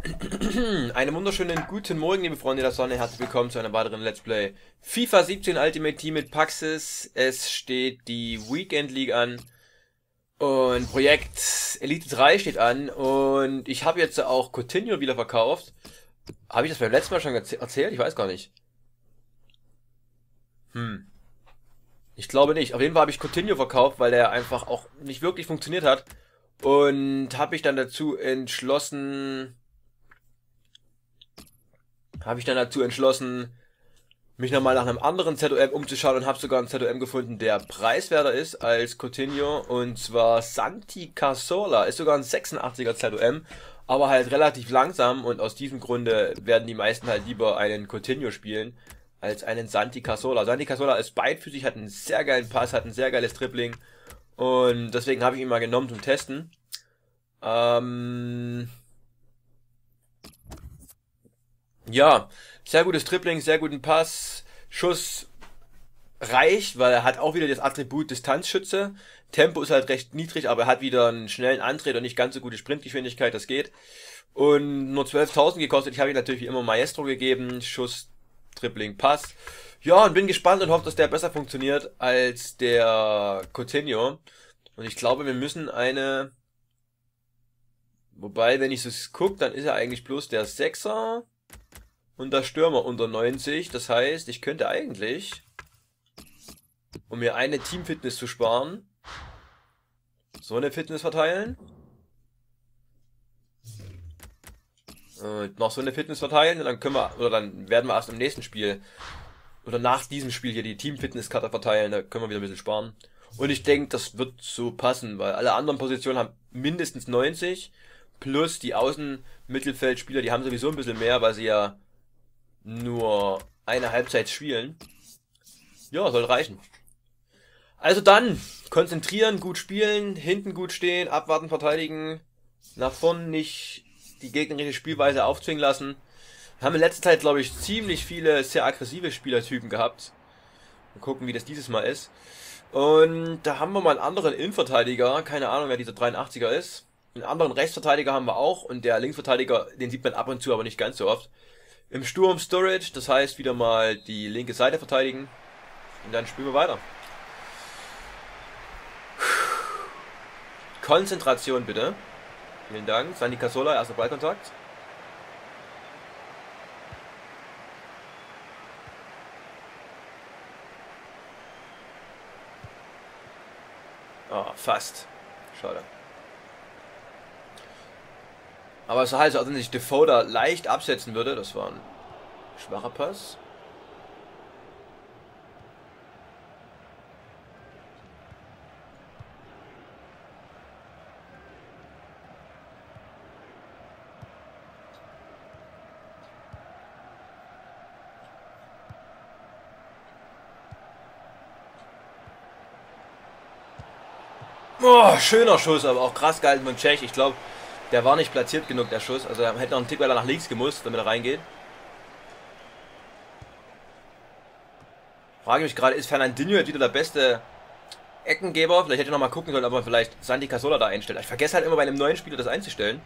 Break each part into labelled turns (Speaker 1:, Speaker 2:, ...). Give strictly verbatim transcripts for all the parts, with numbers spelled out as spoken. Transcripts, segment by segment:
Speaker 1: Einen wunderschönen guten Morgen, liebe Freunde der Sonne. Herzlich willkommen zu einem weiteren Let's Play FIFA siebzehn Ultimate Team mit Paxis. Es steht die Weekend League an und Projekt Elite drei steht an und ich habe jetzt auch Coutinho wieder verkauft. Habe ich das beim letzten Mal schon erzählt? Ich weiß gar nicht. Hm. Ich glaube nicht. Auf jeden Fall habe ich Coutinho verkauft, weil der einfach auch nicht wirklich funktioniert hat. Und habe mich dann dazu entschlossen... habe ich dann dazu entschlossen, mich nochmal nach einem anderen Z O M umzuschauen und habe sogar einen Z O M gefunden, der preiswerter ist als Coutinho, und zwar Santi Cazorla. Ist sogar ein sechsundachtziger Z O M, aber halt relativ langsam, und aus diesem Grunde werden die meisten halt lieber einen Coutinho spielen als einen Santi Cazorla. Santi Cazorla ist beidfüßig, hat einen sehr geilen Pass, hat ein sehr geiles Dribbling, und deswegen habe ich ihn mal genommen zum Testen. Ähm... Ja, sehr gutes Dribbling, sehr guten Pass, Schuss reicht, weil er hat auch wieder das Attribut Distanzschütze. Tempo ist halt recht niedrig, aber er hat wieder einen schnellen Antritt und nicht ganz so gute Sprintgeschwindigkeit, das geht. Und nur zwölftausend gekostet. Ich habe ihm natürlich wie immer Maestro gegeben, Schuss, Dribbling, Pass. Ja, und bin gespannt und hoffe, dass der besser funktioniert als der Coutinho. Und ich glaube, wir müssen eine... Wobei, wenn ich es gucke, dann ist er eigentlich bloß der Sechser und der Stürmer unter neunzig. Das heißt, ich könnte eigentlich, um mir eine Teamfitness zu sparen, so eine Fitness verteilen. Und noch so eine Fitness verteilen, und dann können wir, oder dann werden wir erst im nächsten Spiel, oder nach diesem Spiel hier die Team-Fitness-Karte verteilen, da können wir wieder ein bisschen sparen. Und ich denke, das wird so passen, weil alle anderen Positionen haben mindestens neunzig, plus die Außenmittelfeldspieler, die haben sowieso ein bisschen mehr, weil sie ja nur eine Halbzeit spielen. Ja, soll reichen. Also dann, konzentrieren, gut spielen, hinten gut stehen, abwarten, verteidigen, nach vorne nicht die gegnerische Spielweise aufzwingen lassen. Wir haben in letzter Zeit, glaube ich, ziemlich viele sehr aggressive Spielertypen gehabt. Mal gucken, wie das dieses Mal ist. Und da haben wir mal einen anderen Innenverteidiger, keine Ahnung, wer dieser dreiundachtziger ist. Einen anderen Rechtsverteidiger haben wir auch, und der Linksverteidiger, den sieht man ab und zu, aber nicht ganz so oft. Im Sturm Storage, das heißt wieder mal die linke Seite verteidigen. Und dann spielen wir weiter. Konzentration bitte. Vielen Dank. Santi Cazorla, erster Ballkontakt. Ah, fast. Schade. Aber es sah halt so aus, als wenn sich Defoe da leicht absetzen würde. Das war ein schwacher Pass. Oh, schöner Schuss, aber auch krass gehalten von Cech. Ich glaube, der war nicht platziert genug, der Schuss. Also er hätte noch einen Tick weiter nach links gemusst, damit er reingeht. Frage mich gerade, ist Fernandinho jetzt wieder der beste Eckengeber? Vielleicht hätte ich noch mal gucken sollen, ob man vielleicht Santi Cazorla da einstellt. Ich vergesse halt immer bei einem neuen Spieler das einzustellen.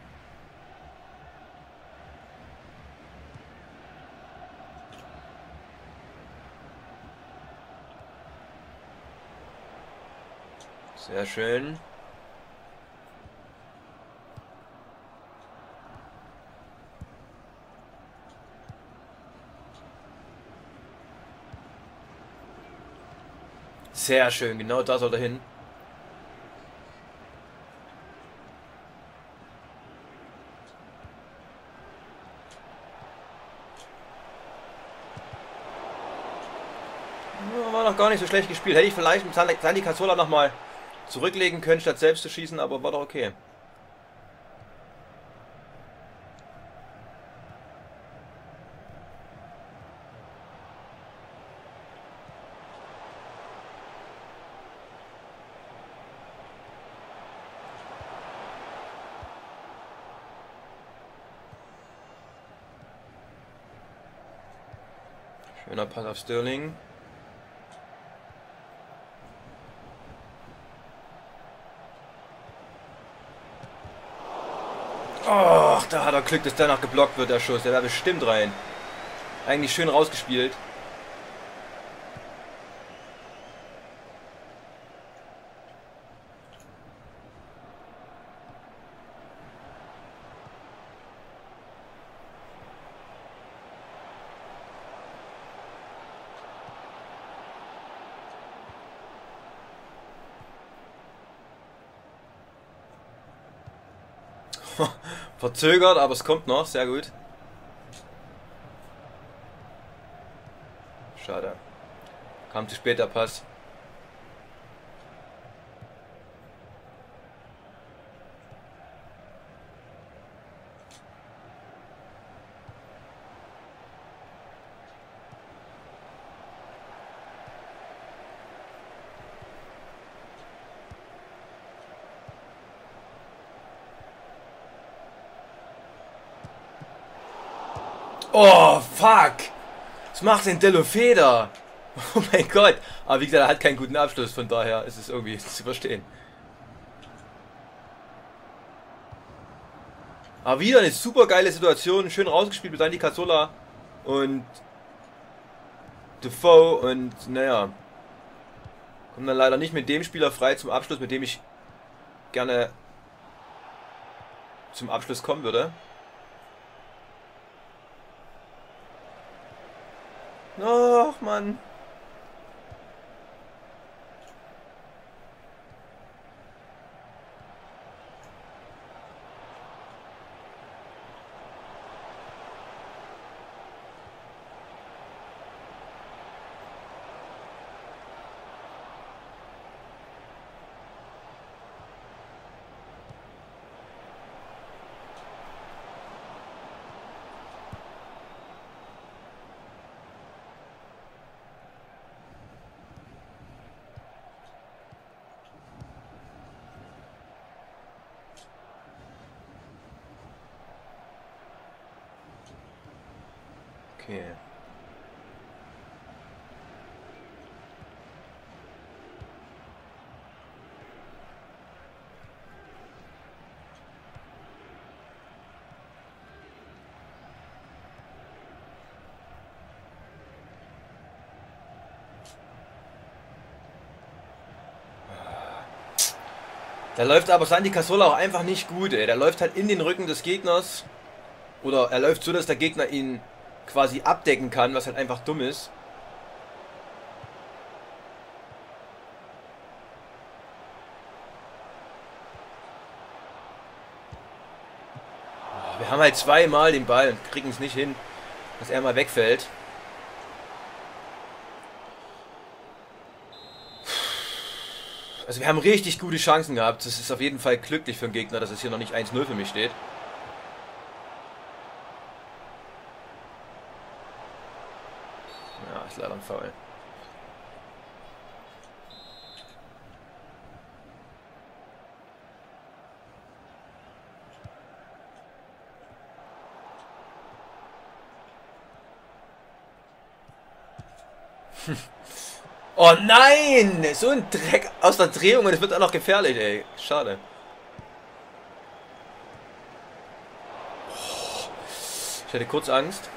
Speaker 1: Sehr schön. Sehr schön, genau da soll er hin. War noch gar nicht so schlecht gespielt. Hätte ich vielleicht mit Santi Cazorla nochmal zurücklegen können, statt selbst zu schießen, aber war doch okay. Schöner Pass auf Sterling. Oh, Och, da hat er Glück, dass danach geblockt wird, der Schuss. Der wäre bestimmt rein. Eigentlich schön rausgespielt. Verzögert, aber es kommt noch. Sehr gut. Schade. Kam zu spät der Pass. Oh, fuck! Was macht denn Deulofeu da? Oh mein Gott! Aber wie gesagt, er hat keinen guten Abschluss, von daher ist es irgendwie zu verstehen. Aber wieder eine super geile Situation, schön rausgespielt mit Santi Cazorla und Defoe und naja, kommt dann leider nicht mit dem Spieler frei zum Abschluss, mit dem ich gerne zum Abschluss kommen würde. Ach, Mann. Okay. Da läuft aber Santi Cazorla auch einfach nicht gut, ey. Der läuft halt in den Rücken des Gegners. Oder er läuft so, dass der Gegner ihn quasi abdecken kann, was halt einfach dumm ist. Wir haben halt zweimal den Ball und kriegen es nicht hin, dass er mal wegfällt. Also wir haben richtig gute Chancen gehabt. Das ist auf jeden Fall glücklich für den Gegner, dass es hier noch nicht eins null für mich steht. Ja, ist leider ein Foul. Oh nein! So ein Dreck aus der Drehung und es wird auch noch gefährlich, ey. Schade. Ich hatte kurz Angst.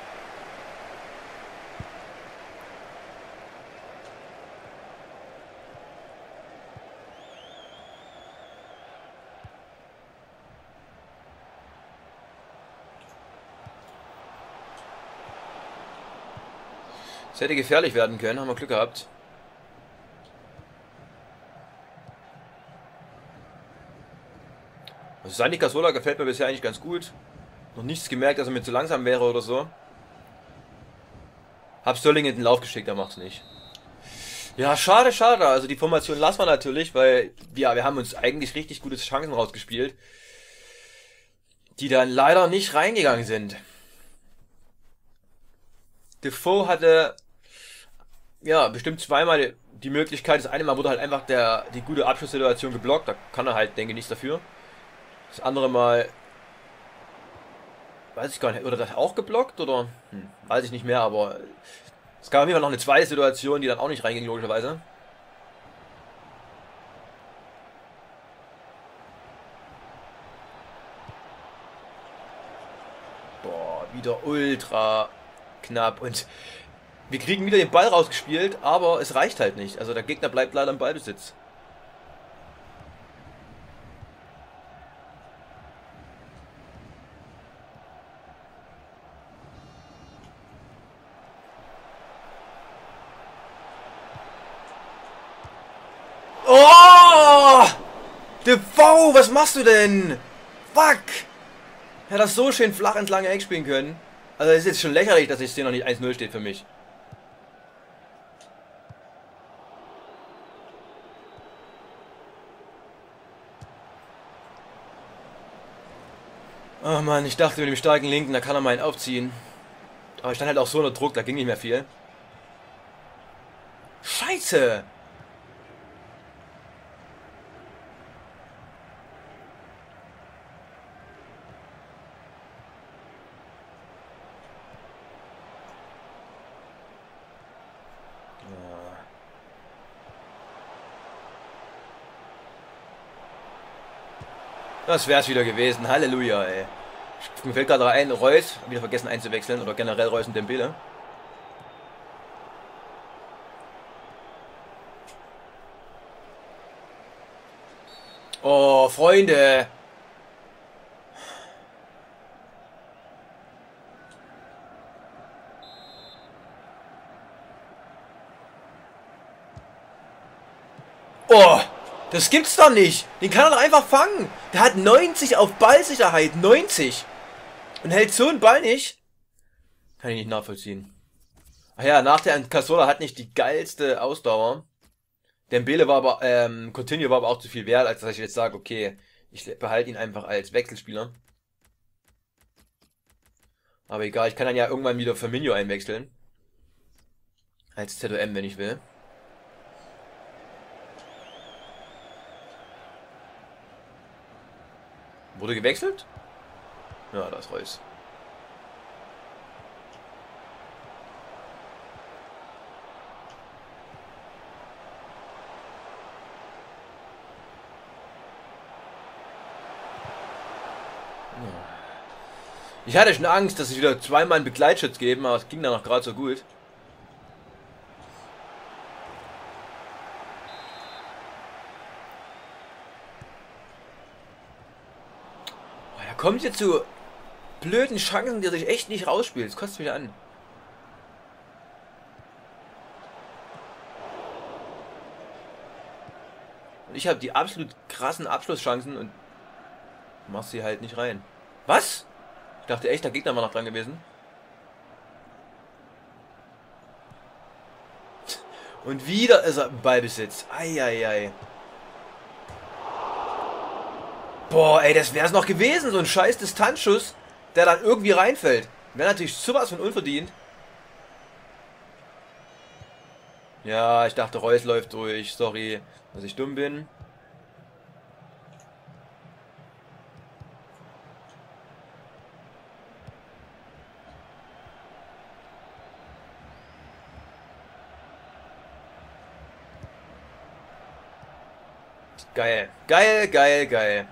Speaker 1: Es hätte gefährlich werden können, haben wir Glück gehabt. Also Santi Cazorla gefällt mir bisher eigentlich ganz gut. Noch nichts gemerkt, dass er mir zu langsam wäre oder so. Hab Sterling in den Lauf geschickt, er macht's nicht. Ja, schade, schade. Also die Formation lassen wir natürlich, weil ja, wir haben uns eigentlich richtig gute Chancen rausgespielt, die dann leider nicht reingegangen sind. Defoe hatte ja bestimmt zweimal die Möglichkeit. Das eine Mal wurde halt einfach der die gute Abschlusssituation geblockt. Da kann er halt, denke ich, nichts dafür. Das andere Mal weiß ich gar nicht, oder das auch geblockt oder hm, weiß ich nicht mehr, aber es gab auf jeden Fall noch eine zweite Situation, die dann auch nicht reinging, logischerweise. wieder ultra knapp. Und wir kriegen wieder den Ball rausgespielt, aber es reicht halt nicht. Also der Gegner bleibt leider im Ballbesitz. Oh! Defoe, was machst du denn? Fuck! Er hat das so schön flach ins lange Eck spielen können. Also es ist jetzt schon lächerlich, dass es hier noch nicht eins null steht für mich. Oh Mann, ich dachte mit dem starken Linken, da kann er mal einen aufziehen. Aber ich stand halt auch so unter Druck, da ging nicht mehr viel. Scheiße! Das wär's wieder gewesen. Halleluja, ey. Mir fällt gerade ein, Reus, wieder vergessen einzuwechseln, oder generell Reus und Dembele. Oh, Freunde. Oh, das gibt's doch nicht. Den kann er doch einfach fangen. Der hat neunzig auf Ballsicherheit. neunzig. Und hält so einen Ball nicht. Kann ich nicht nachvollziehen. Ach ja, nach der Cazorla hat nicht die geilste Ausdauer. Dembele war aber, ähm, Coutinho war aber auch zu viel wert, als dass ich jetzt sage, okay, ich behalte ihn einfach als Wechselspieler. Aber egal, ich kann dann ja irgendwann wieder Firmino einwechseln. Als Z O M, wenn ich will. Wurde gewechselt? Ja, da ist Reus. Ich hatte schon Angst, dass sie wieder zweimal einen Begleitschutz geben, aber es ging dann noch gerade so gut. Oh, da kommt jetzt zu blöden Chancen, die er sich echt nicht rausspielt. Das kostet mich an. Und ich habe die absolut krassen Abschlusschancen und mach sie halt nicht rein. Was? Ich dachte echt, der Gegner war noch dran gewesen. Und wieder ist er im Ballbesitz. Eieiei. Boah, ey, das wäre es noch gewesen. So ein scheiß Distanzschuss, der dann irgendwie reinfällt. Wäre natürlich sowas von unverdient. Ja, ich dachte, Reus läuft durch. Sorry, dass ich dumm bin. Geil, geil, geil, geil.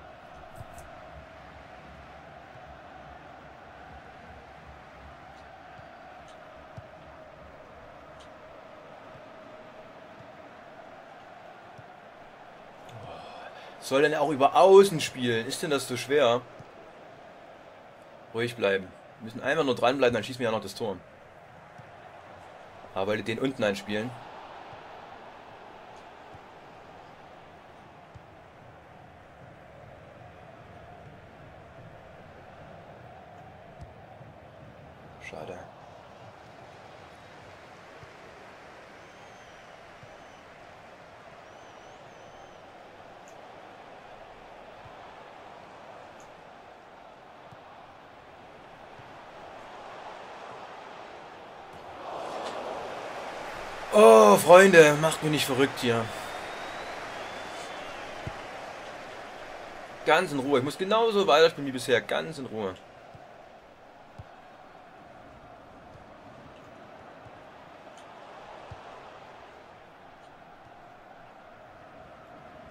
Speaker 1: Soll denn auch über Außen spielen? Ist denn das so schwer? Ruhig bleiben. Wir müssen einfach nur dranbleiben, dann schießen wir ja noch das Tor. Aber den unten einspielen. Schade. Oh, Freunde, macht mich nicht verrückt hier. Ganz in Ruhe. Ich muss genauso weiterspielen wie bisher. Ganz in Ruhe.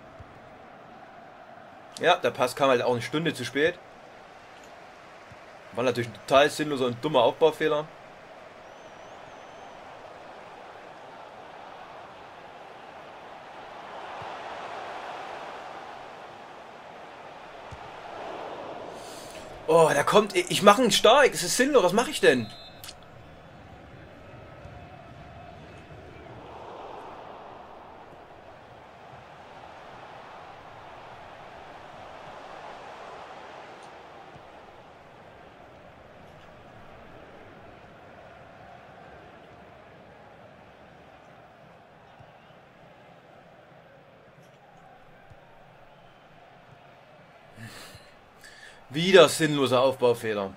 Speaker 1: Ja, der Pass kam halt auch eine Stunde zu spät. War natürlich ein total sinnloser und dummer Aufbaufehler. Oh, da kommt... Ich mache einen stark. Es ist sinnlos. Was mache ich denn? Wieder sinnloser Aufbaufehler.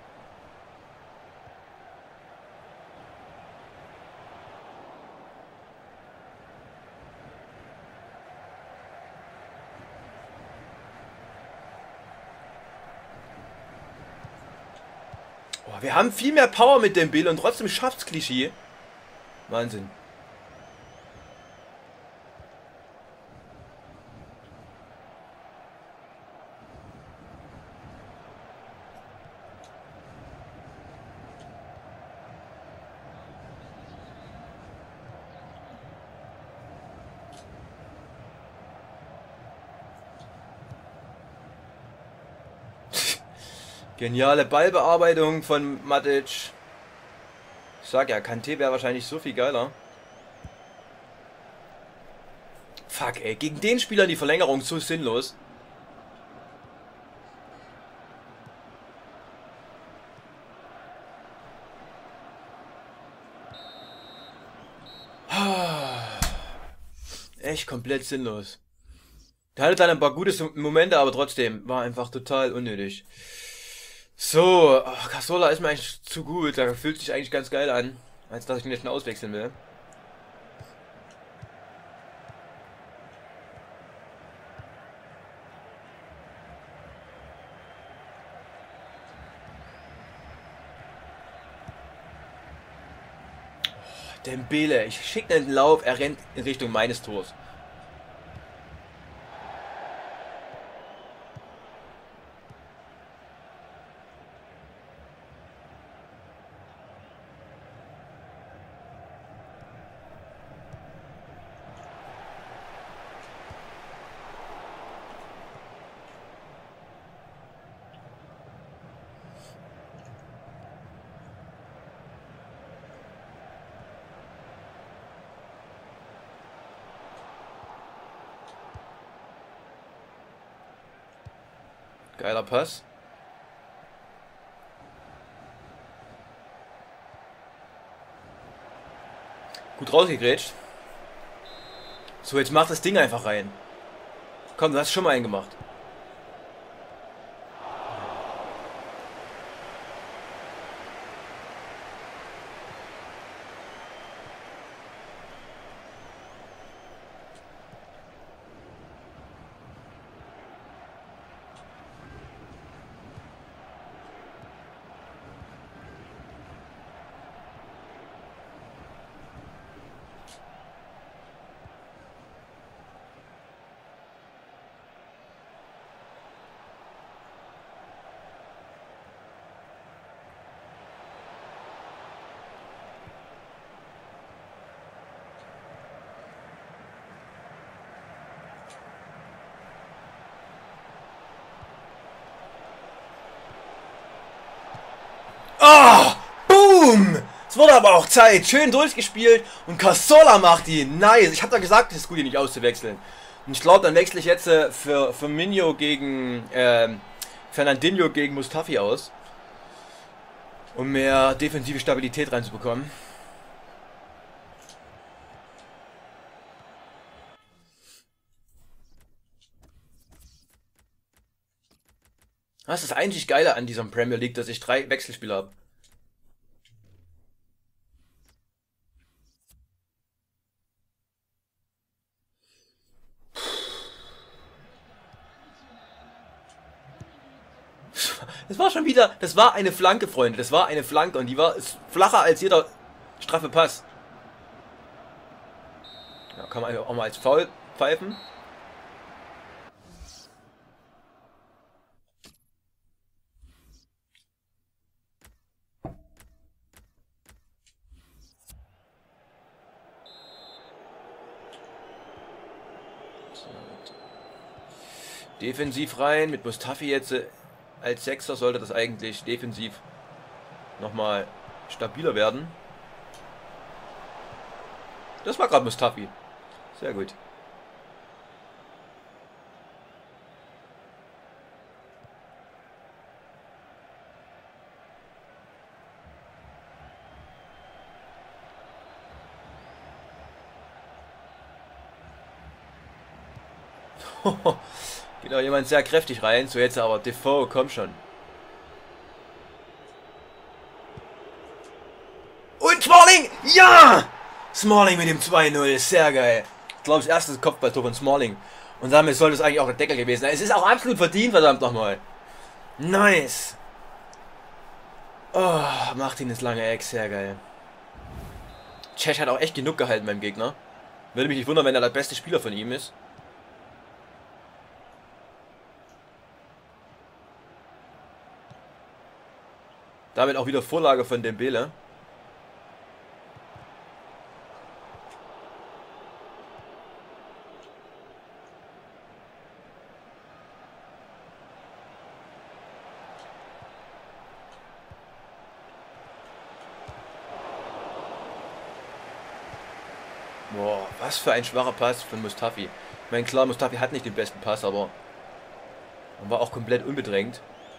Speaker 1: Oh, wir haben viel mehr Power mit dem Bill und trotzdem schafft's Klischee. Wahnsinn. Geniale Ballbearbeitung von Matic. Ich sag ja, Kanté wäre wahrscheinlich so viel geiler. Fuck, ey. Gegen den Spieler die Verlängerung so sinnlos. Echt komplett sinnlos. Der hatte dann ein paar gute Momente, aber trotzdem war einfach total unnötig. So, oh, Cazorla ist mir eigentlich zu gut. Der fühlt sich eigentlich ganz geil an, als dass ich ihn jetzt schon auswechseln will. Oh, Dembele, ich schicke den Lauf, er rennt in Richtung meines Tors. Geiler Pass. Gut rausgegrätscht. So, jetzt mach das Ding einfach rein. Komm, du hast schon mal einen gemacht. Ah! Boom! Es wurde aber auch Zeit. Schön durchgespielt. Und Cazorla macht ihn. Nice. Ich hab da gesagt, es ist gut, ihn nicht auszuwechseln. Und ich glaube, dann wechsle ich jetzt äh, für Firmino gegen äh, Fernandinho gegen Mustafi aus. Um mehr defensive Stabilität reinzubekommen. Das ist das eigentlich Geile an diesem Premier League, dass ich drei Wechselspieler habe. Das war schon wieder, das war eine Flanke, Freunde. Das war eine Flanke und die war flacher als jeder straffe Pass. Ja, kann man auch mal als Foul pfeifen. defensiv rein. Mit Mustafi jetzt äh, als Sechser sollte das eigentlich defensiv nochmal stabiler werden. Das war gerade Mustafi. Sehr gut. Geht auch jemand sehr kräftig rein. So jetzt aber Defoe, komm schon. Und Smalling! Ja! Smalling mit dem zwei null. Sehr geil. Ich glaube, das erste Kopfballtor von Smalling. Und damit sollte es eigentlich auch der Deckel gewesen sein. Es ist auch absolut verdient, verdammt nochmal. Nice. Oh, Martin ist lange Eck. Sehr geil. Cech hat auch echt genug gehalten beim Gegner. Würde mich nicht wundern, wenn er der beste Spieler von ihm ist. Damit auch wieder Vorlage von Dembele. Boah, was für ein schwacher Pass von Mustafi. Ich meine, klar, Mustafi hat nicht den besten Pass, aber man war auch komplett unbedrängt.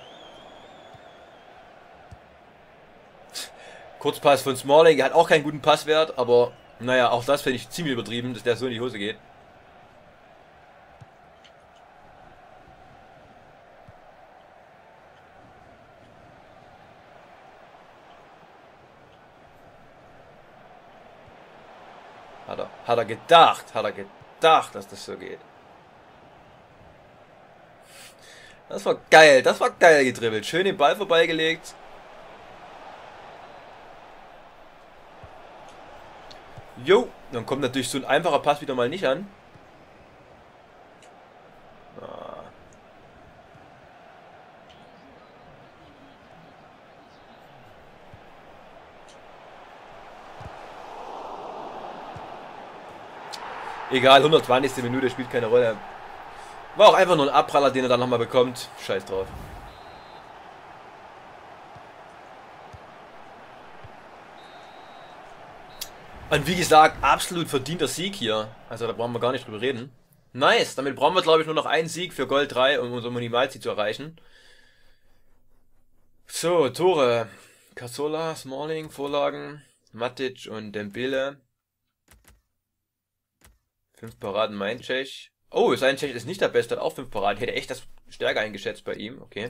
Speaker 1: Kurzpass von Smalling, er hat auch keinen guten Passwert, aber naja, auch das finde ich ziemlich übertrieben, dass der so in die Hose geht. Hat er, hat er gedacht, hat er gedacht, dass das so geht. Das war geil, das war geil gedribbelt. Schön den Ball vorbeigelegt. Jo, dann kommt natürlich so ein einfacher Pass wieder mal nicht an. Ah. Egal, hundertzwanzigste Minute spielt keine Rolle. War auch einfach nur ein Abpraller, den er dann nochmal bekommt. Scheiß drauf. Und wie gesagt, absolut verdienter Sieg hier. Also da brauchen wir gar nicht drüber reden. Nice, damit brauchen wir glaube ich nur noch einen Sieg für Gold drei, um unser Minimalziel zu erreichen. So, Tore. Cazorla, Smalling, Vorlagen, Matic und Dembele. Fünf Paraden mein Tschech. Oh, sein Tschech ist nicht der Beste, hat auch fünf Paraden. Ich hätte echt das stärker eingeschätzt bei ihm. Okay.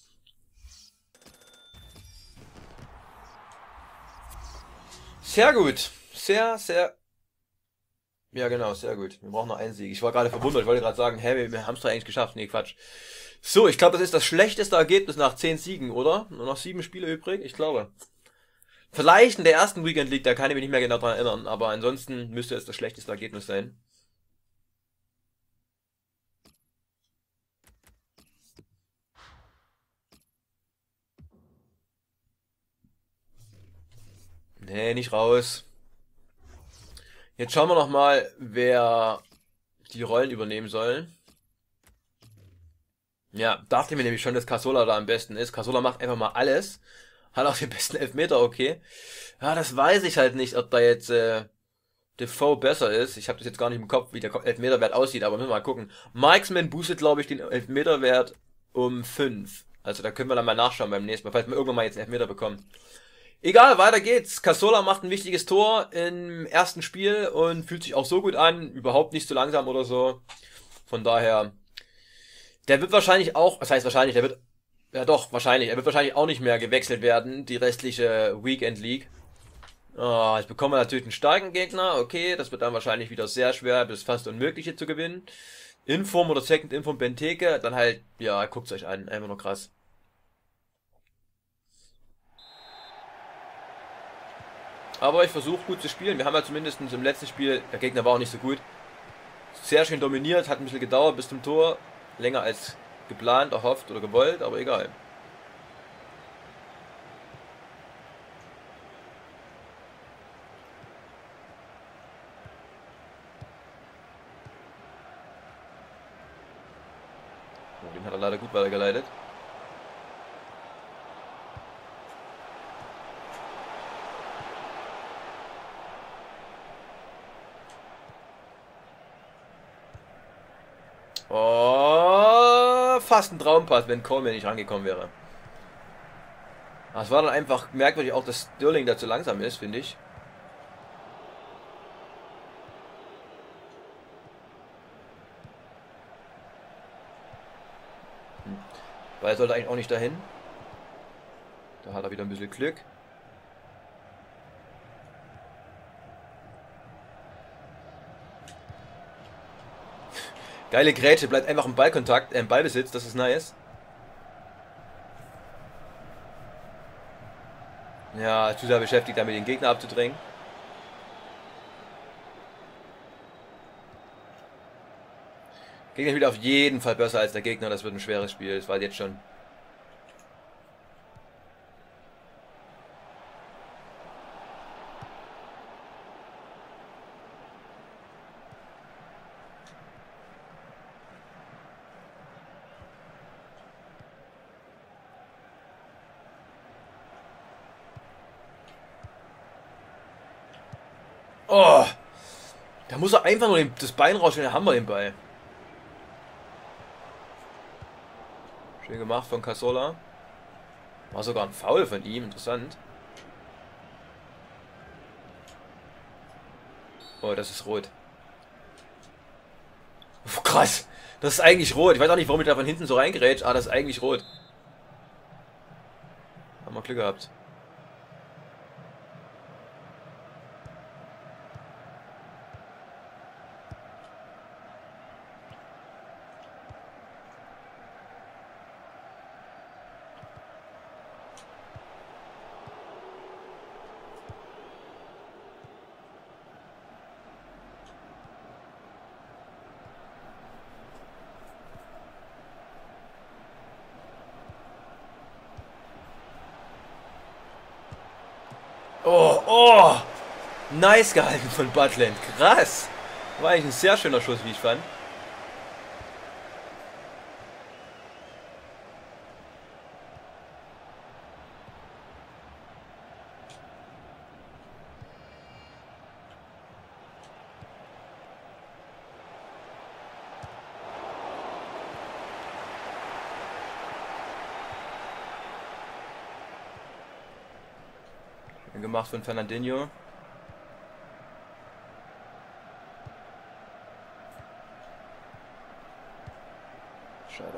Speaker 1: Sehr gut. Sehr, sehr... Ja genau, sehr gut. Wir brauchen noch einen Sieg. Ich war gerade verwundert. Ich wollte gerade sagen, hä, wir, wir haben es doch eigentlich geschafft. Nee, Quatsch. So, ich glaube, das ist das schlechteste Ergebnis nach zehn Siegen, oder? Nur noch sieben Spiele übrig? Ich glaube. Vielleicht in der ersten Weekend League, da kann ich mich nicht mehr genau dran erinnern. Aber ansonsten müsste es das schlechteste Ergebnis sein. Nee, nicht raus. Jetzt schauen wir noch mal, wer die Rollen übernehmen soll. Ja, dachte mir nämlich schon, dass Cazorla da am besten ist. Cazorla macht einfach mal alles. Hat auch den besten Elfmeter, okay. Ja, das weiß ich halt nicht, ob da jetzt äh, Defoe besser ist. Ich habe das jetzt gar nicht im Kopf, wie der Elfmeterwert aussieht, aber müssen wir mal gucken. Marksman boostet, glaube ich, den Elfmeterwert um fünf. Also da können wir dann mal nachschauen beim nächsten Mal, falls wir irgendwann mal jetzt einen Elfmeter bekommen. Egal, weiter geht's. Cazorla macht ein wichtiges Tor im ersten Spiel und fühlt sich auch so gut an. Überhaupt nicht so langsam oder so. Von daher, der wird wahrscheinlich auch, was heißt wahrscheinlich, der wird, ja doch, wahrscheinlich, er wird wahrscheinlich auch nicht mehr gewechselt werden, die restliche Weekend League. Oh, ich bekomme natürlich einen starken Gegner. Okay, das wird dann wahrscheinlich wieder sehr schwer, bis fast unmöglich hier zu gewinnen. Inform oder Second Inform Benteke, dann halt, ja, guckt's euch an, einfach nur krass. Aber ich versuche gut zu spielen. Wir haben ja zumindest im letzten Spiel, der Gegner war auch nicht so gut, sehr schön dominiert, hat ein bisschen gedauert bis zum Tor. Länger als geplant, erhofft oder gewollt, aber egal. Oh, den hat er leider gut weitergeleitet. Oh, fast ein Traumpass, wenn Coleman nicht rangekommen wäre. Es war dann einfach merkwürdig auch, dass Sterling da zu langsam ist, finde ich. Hm. Ball sollte eigentlich auch nicht dahin. Da hat er wieder ein bisschen Glück. Geile Grätsche, bleibt einfach im Ballkontakt, äh, im Ballbesitz, das ist nice. Ja, zu sehr beschäftigt damit, den Gegner abzudrängen. Gegner spielt auf jeden Fall besser als der Gegner, das wird ein schweres Spiel, das war jetzt schon. Oh! Da muss er einfach nur den, das Bein rausstellen, dann haben wir den Ball. Schön gemacht von Cazorla. War sogar ein Foul von ihm, interessant. Oh, das ist rot. Oh, krass. Das ist eigentlich rot. Ich weiß auch nicht, warum ich da von hinten so reingerätscht, aber das ist eigentlich rot. Haben wir Glück gehabt. Oh, oh! Nice gehalten von Butland. Krass! War eigentlich ein sehr schöner Schuss, wie ich fand. Gemacht von Fernandinho. Schade.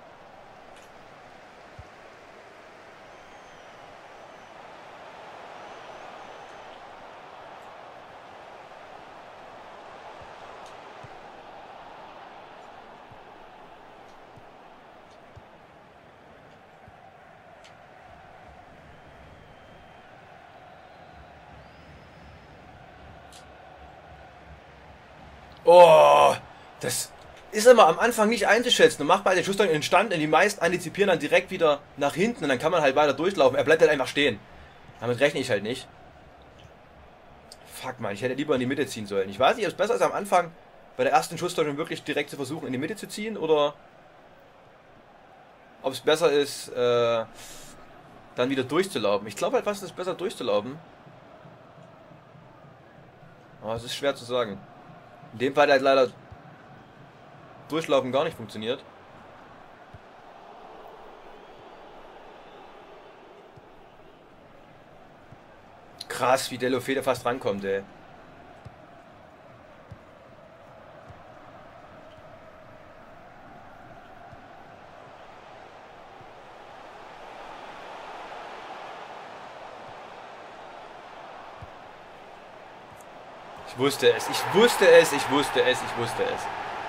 Speaker 1: Oh, das ist immer am Anfang nicht einzuschätzen. Und macht bei den Schustern in den Stand und die meisten antizipieren dann direkt wieder nach hinten und dann kann man halt weiter durchlaufen. Er bleibt halt einfach stehen. Damit rechne ich halt nicht. Fuck man, ich hätte lieber in die Mitte ziehen sollen. Ich weiß nicht, ob es besser ist am Anfang bei der ersten Schusstäuschung wirklich direkt zu versuchen in die Mitte zu ziehen oder ob es besser ist, äh, dann wieder durchzulaufen. Ich glaube halt, was ist besser durchzulaufen. Aber es ist schwer zu sagen. In dem Fall hat leider Durchlaufen gar nicht funktioniert. Krass, wie Delofede fast rankommt, ey. Ich wusste es, ich wusste es, ich wusste es, ich wusste es.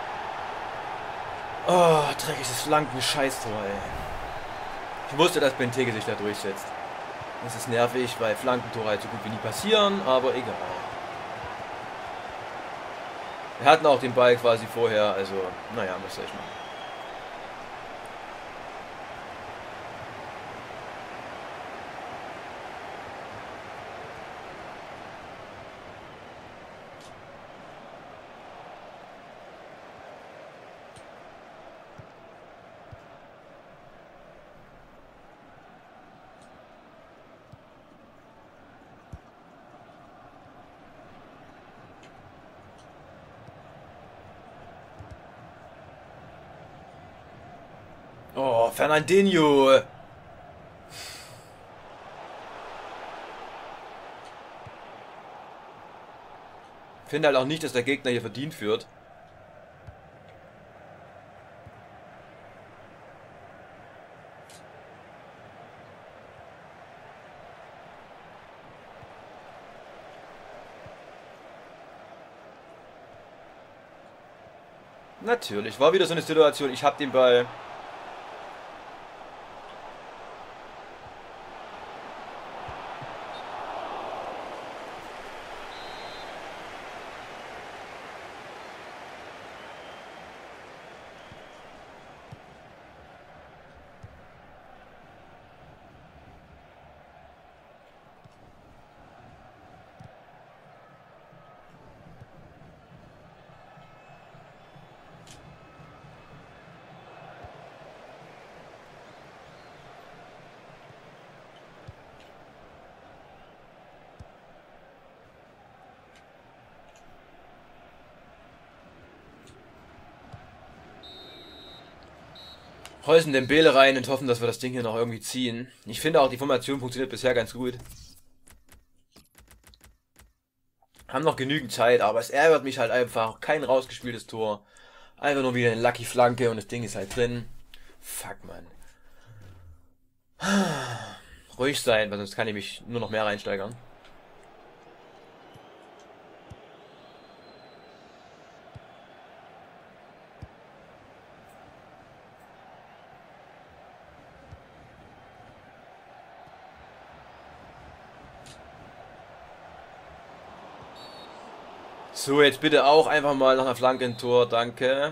Speaker 1: Oh, dreckiges Flanken, Scheißtor, ey. Ich wusste, dass Benteke sich da durchsetzt. Das ist nervig, weil Flankentore halt so gut wie nie passieren, aber egal. Wir hatten auch den Ball quasi vorher, also, naja, was soll ich machen. Fernandinho. Ich finde halt auch nicht, dass der Gegner hier verdient führt. Natürlich, war wieder so eine Situation, ich habe den Ball. Häusen den Bälle rein und hoffen, dass wir das Ding hier noch irgendwie ziehen. Ich finde auch, die Formation funktioniert bisher ganz gut. Haben noch genügend Zeit, aber es ärgert mich halt einfach. Kein rausgespieltes Tor. Einfach nur wieder eine Lucky Flanke und das Ding ist halt drin. Fuck, Mann. Ruhig sein, weil sonst kann ich mich nur noch mehr reinsteigern. So, jetzt bitte auch einfach mal nach einer Flanke ein Tor, danke.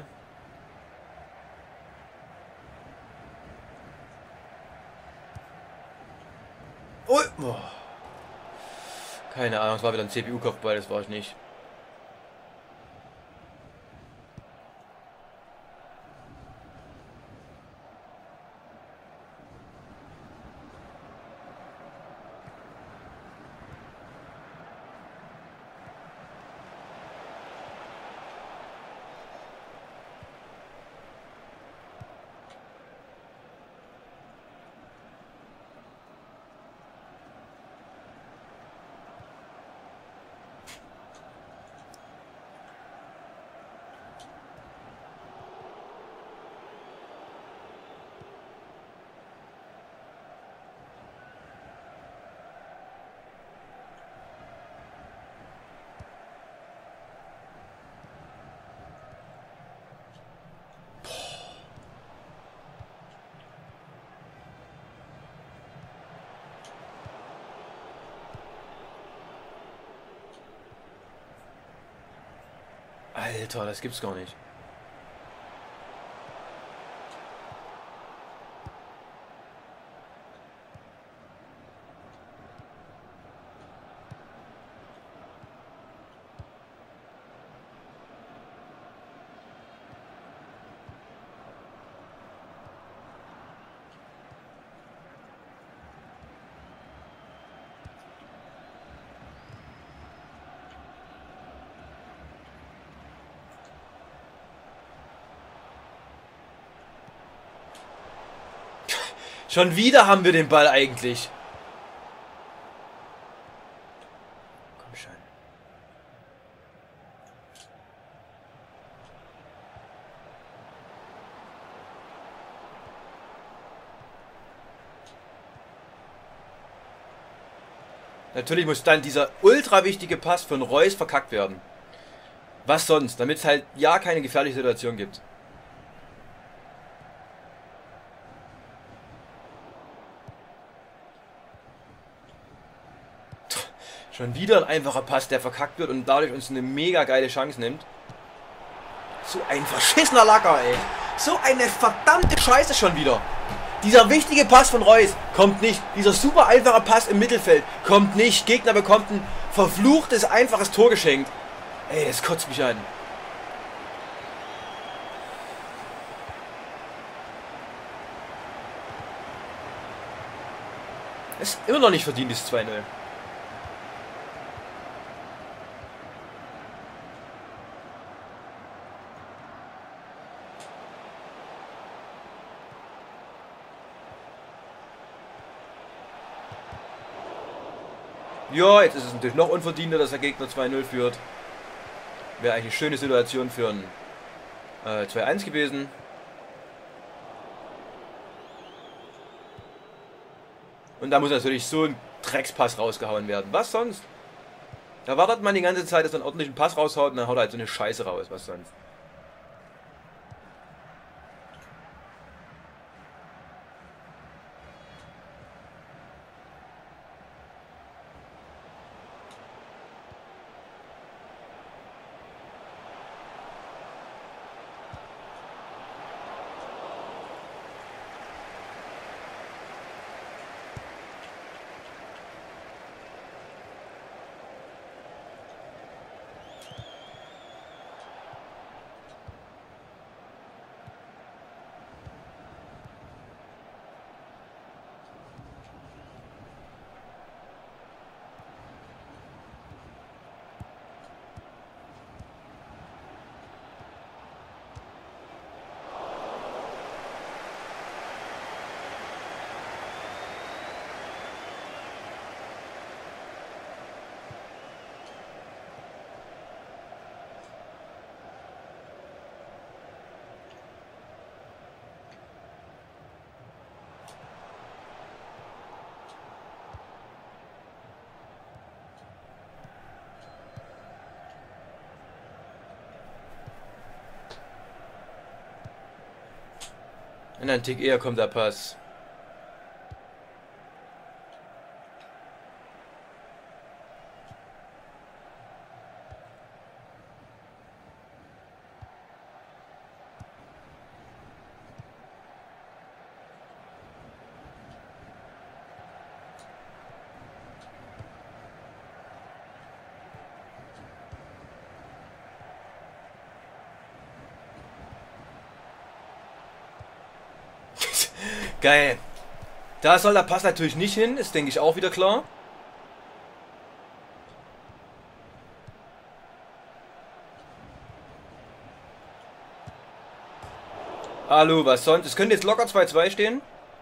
Speaker 1: Oh. Keine Ahnung, es war wieder ein C P U-Kopfball, das war ich nicht. Alter, das gibt's gar nicht. Schon wieder haben wir den Ball eigentlich. Komm schon. Natürlich muss dann dieser ultra wichtige Pass von Reus verkackt werden. Was sonst? Damit es halt ja keine gefährliche Situation gibt. Schon wieder ein einfacher Pass, der verkackt wird und dadurch uns eine mega geile Chance nimmt. So ein verschissener Lacker, ey. So eine verdammte Scheiße schon wieder. Dieser wichtige Pass von Reus kommt nicht. Dieser super einfache Pass im Mittelfeld kommt nicht. Gegner bekommt ein verfluchtes, einfaches Tor geschenkt. Ey, das kotzt mich an. Ist immer noch nicht verdient, das zwei null. Ja, jetzt ist es natürlich noch unverdienter, dass der Gegner zwei null führt. Wäre eigentlich eine schöne Situation für ein äh, zwei eins gewesen. Und da muss natürlich so ein Dreckspass rausgehauen werden. Was sonst? Da wartet man die ganze Zeit, dass man einen ordentlichen Pass raushaut und dann haut er halt so eine Scheiße raus. Was sonst? Und ein Tick eher kommt der Pass. Geil. Da soll der Pass natürlich nicht hin, ist denke ich auch wieder klar. Hallo, was sonst? Es könnte jetzt locker zwei zwei stehen.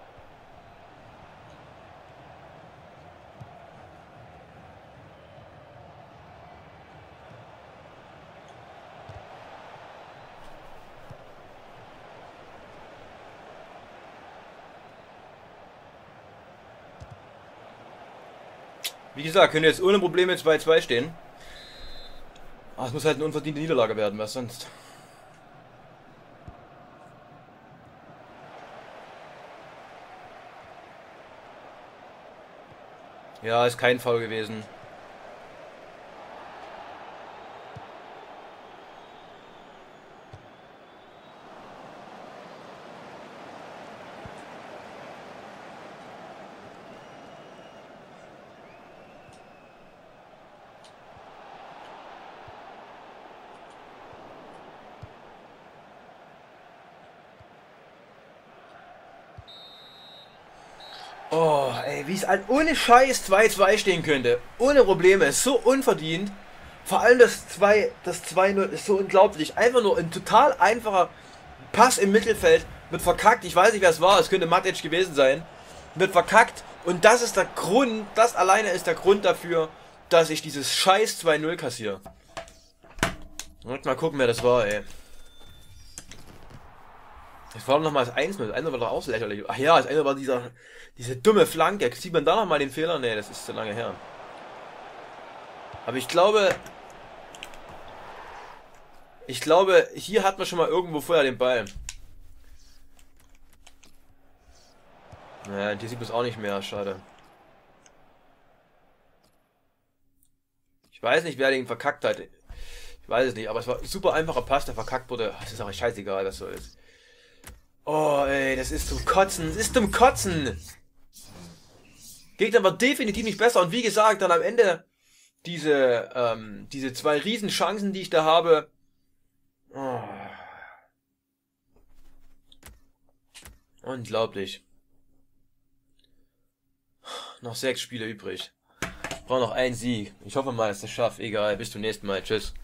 Speaker 1: Wie gesagt, könnte jetzt ohne Probleme zwei zwei stehen. Aber es muss halt eine unverdiente Niederlage werden, was sonst. Ja, ist kein Foul gewesen. Oh, ey, wie es halt ohne Scheiß zwei zwei stehen könnte. Ohne Probleme. Ist so unverdient. Vor allem das zwei, das zwei null ist so unglaublich. Einfach nur ein total einfacher Pass im Mittelfeld. Wird verkackt. Ich weiß nicht, wer es war. Es könnte Matic gewesen sein. Wird verkackt. Und das ist der Grund, das alleine ist der Grund dafür, dass ich dieses Scheiß zwei null kassiere. Mal gucken, wer das war, ey. Das war doch nochmal das eins null. Das eins null war doch auch so lächerlich. Ach ja, das eine war dieser, diese dumme Flanke. Sieht man da nochmal den Fehler? Nee, das ist zu lange her. Aber ich glaube... Ich glaube, hier hat man schon mal irgendwo vorher den Ball. Naja, hier sieht man es auch nicht mehr. Schade. Ich weiß nicht, wer den verkackt hat. Ich weiß es nicht, aber es war ein super einfacher Pass, der verkackt wurde. Es ist aber scheißegal, was so ist. Oh, ey, das ist zum Kotzen. Das ist zum Kotzen. Gegner war definitiv nicht besser. Und wie gesagt, dann am Ende diese, ähm, diese zwei Riesenchancen, die ich da habe. Oh. Unglaublich. Noch sechs Spiele übrig. Ich brauche noch einen Sieg. Ich hoffe mal, dass ich das schaffe. Egal, bis zum nächsten Mal. Tschüss.